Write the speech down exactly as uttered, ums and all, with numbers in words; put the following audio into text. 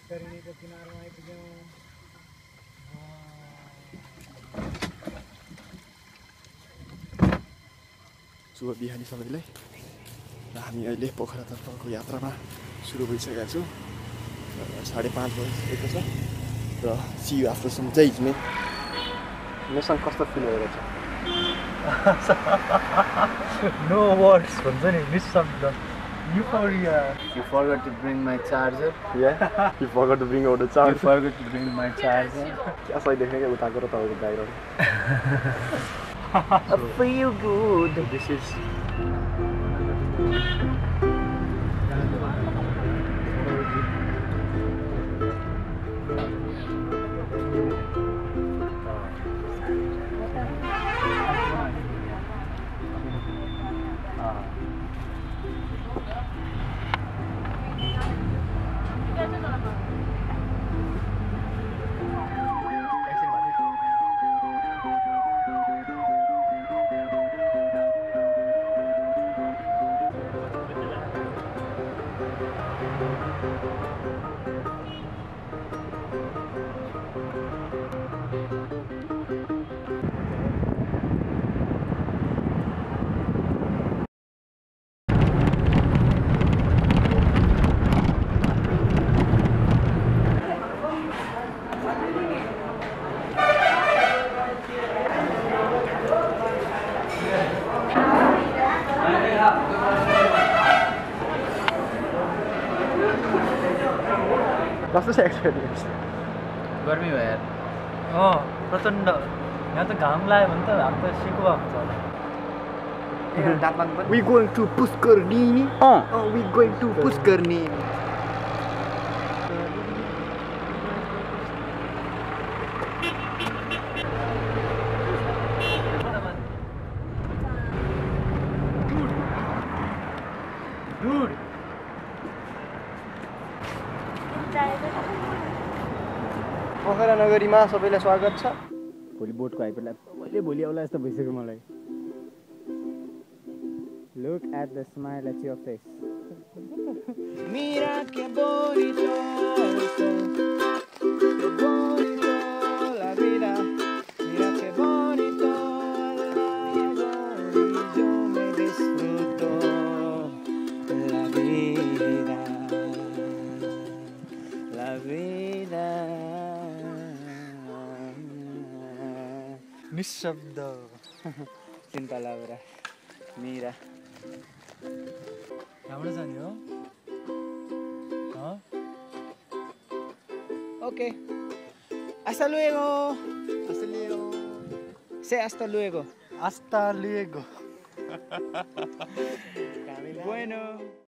बैतरणीको किनारमा आइपुग्यौँ। शुभ बिहानी सबैलाई। र हामी अहिले पोखरातर्फको यात्रामा सुरु भइसकेका छौँ। साढे पाँच बजेको छ र see you after some days मे मेसँग कस्तो फिल भइरहेछ? नो वर्ड्स भन्छ नि निशब्द euphoria. You forgot to bring my charger. Yeah, you forgot to bring out the charger. You forgot to bring my charger. क्या सही देख्ने क्या उताको र तपाईँको बाहिर. I feel good. This is कस्तो छ एक्सपिरियन्स? गर्मी भयो यार। अँ प्रचण्ड। यहाँ त घाम लाग्यो भने त हात त सेकुवा हुन्छ होला। We going to Puskarni. अँ Oh, we going to Puskarni. Dude. Pokhara नगरीमा सबैलाई स्वागत छ। भोलि बोटको आइपुग्ला मैले भोलि आउला जस्तो भइसक्यो मलाई. Look at the smile at your face. Mira qué bonito, qué bonito la vida. Mira qué bonito algo y yo me disfruto la vida, la vida. निशब्द. चिन्ता लाउरा मीरा. राम्रो छ नि हो? Ok. Hasta luego. Hasta luego. Say hasta luego. Hasta luego. Bueno.